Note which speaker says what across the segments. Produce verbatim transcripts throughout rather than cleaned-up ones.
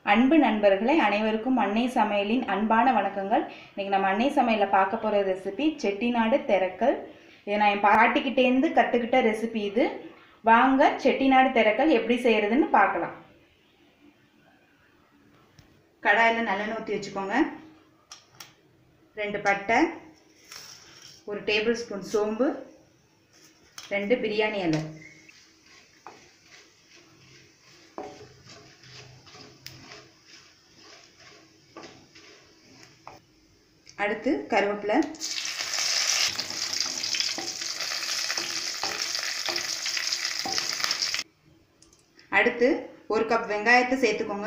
Speaker 1: அன்பு நண்பர்களே அனைவருக்கும் அன்னை சமையலின் அன்பான வணக்கங்கள். இன்னைக்கு நம்ம அன்னை சமையல்ல பார்க்க போற ரெசிபி செட்டிநாடு தெரக்கல். இது நான் என் பாட்டிக்கிட்டே இருந்து கத்துக்கிட்ட ரெசிபி இது. வாங்க செட்டிநாடு தெரக்கல் எப்படி செய்யறதுன்னு பார்க்கலாம். கடாயில நல்லெண்ணெய் ஊற்றி வச்சுக்கோங்க. ரெண்டு பட்டை, ஒரு டேபிள் ஸ்பூன் சோம்பு, ரெண்டு பிரியாணி இலை, அடுத்து கருவேப்பிலை, அடுத்து ஒரு கப் வெங்காயத்தை சேர்த்துக்கோங்க.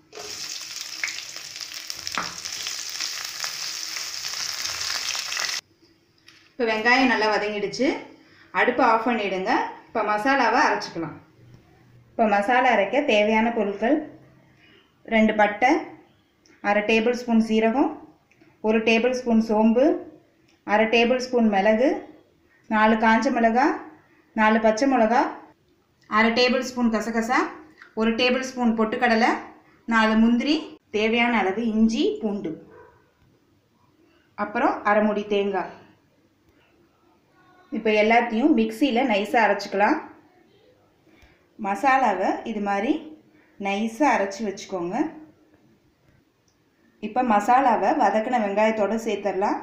Speaker 1: இப்போ வெங்காயம் நல்லா வதங்கிடுச்சு. அடுப்பை ஆஃப் பண்ணிடுங்க. இப்போ மசாலாவை அரைச்சிக்கலாம். இப்போ மசாலா அரைக்க தேவையான பொருட்கள்: ரெண்டு பட்டை, அரை டேபிள் ஸ்பூன் சீரகம், ஒரு டேபிள் ஸ்பூன் சோம்பு, அரை டேபிள் ஸ்பூன் மிளகு, நாலு காஞ்ச மிளகாய், நாலு பச்சை மிளகா, அரை டேபிள் ஸ்பூன் கசகசா, ஒரு டேபிள் ஸ்பூன் பொட்டுக்கடலை, நாலு முந்திரி, தேவையான அளவு இஞ்சி பூண்டு, அப்புறம் அரை மூடி தேங்காய். இப்போ எல்லாத்தையும் மிக்சியில் நைஸாக அரைச்சிக்கலாம். மசாலாவை இது மாதிரி நைஸாக அரைச்சி வச்சுக்கோங்க. இப்போ மசாலாவை வதக்கின வெங்காயத்தோடு சேர்த்துடலாம்.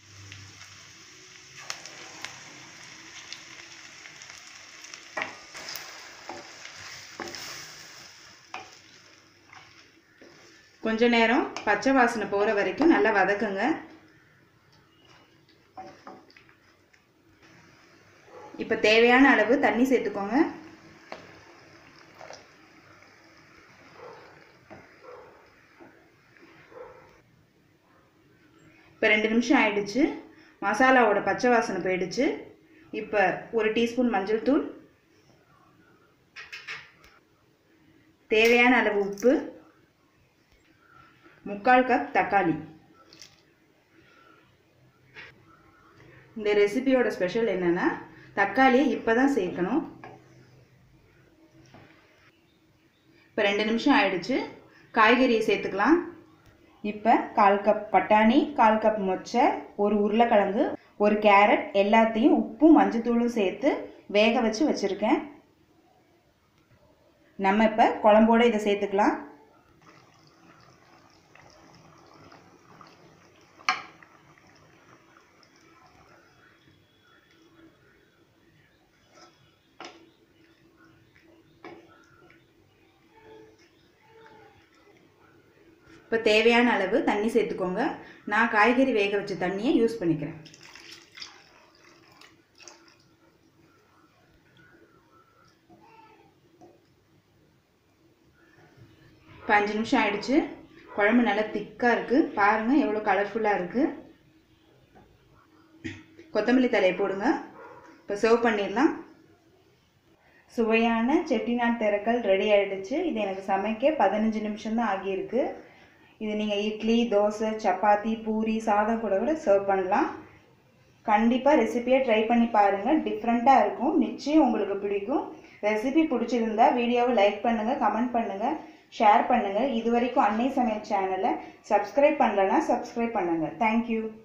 Speaker 1: கொஞ்ச நேரம் பச்சை வாசனை போகிற வரைக்கும் நல்லா வதக்குங்க. இப்போ தேவையான அளவு தண்ணி சேர்த்துக்கோங்க. இப்போ ரெண்டு நிமிஷம் ஆயிடுச்சு. மசாலாவோட பச்சை வாசனை போயிடுச்சு. இப்போ ஒரு டீஸ்பூன் மஞ்சள் தூள், தேவையான அளவு உப்பு, முக்கால் கப் தக்காளி. இந்த ரெசிபியோட ஸ்பெஷல் என்னன்னா தக்காளியை இப்போ தான் சேர்க்கணும். இப்போ ரெண்டு நிமிஷம் ஆயிடுச்சு. காய்கறியை சேர்த்துக்கலாம். இப்போ கால் கப் பட்டாணி, கால் கப் மொச்சை, ஒரு உருளைக்கிழங்கு, ஒரு கேரட் எல்லாத்தையும் உப்பும் மஞ்சத்தூளும் சேர்த்து வேக வச்சு வச்சுருக்கேன். நம்ம இப்போ குழம்போடு இதை சேர்த்துக்கலாம். இப்போ தேவையான அளவு தண்ணி சேர்த்துக்கோங்க. நான் காய்கறி வேக வச்ச தண்ணியை யூஸ் பண்ணிக்கிறேன். இப்போ அஞ்சு நிமிஷம் ஆயிடுச்சு. குழம்பு நல்லா திக்காக இருக்குது. பாருங்கள் எவ்வளோ கலர்ஃபுல்லாக இருக்குது. கொத்தமல்லி தலையை போடுங்க. இப்போ சர்வ் பண்ணிடலாம். சுவையான செட்டிநாடு தெரக்கல் ரெடி ஆகிடுச்சு. இது எனக்கு சமைக்க பதினஞ்சு நிமிஷம் தான் ஆகியிருக்கு. இது நீங்கள் இட்லி, தோசை, சப்பாத்தி, பூரி, சாதம் கூட கூட சர்வ் பண்ணலாம். கண்டிப்பாக ரெசிபியை ட்ரை பண்ணி பாருங்கள். டிஃப்ரெண்ட்டாக இருக்கும். நிச்சயம் உங்களுக்கு பிடிக்கும். ரெசிபி பிடிச்சிருந்தா வீடியோவை லைக் பண்ணுங்கள், கமெண்ட் பண்ணுங்கள், ஷேர் பண்ணுங்கள். இது வரைக்கும் அன்னை சமையல் சேனலை சப்ஸ்கிரைப் பண்ணலன்னா சப்ஸ்கிரைப் பண்ணுங்கள். தேங்க்யூ.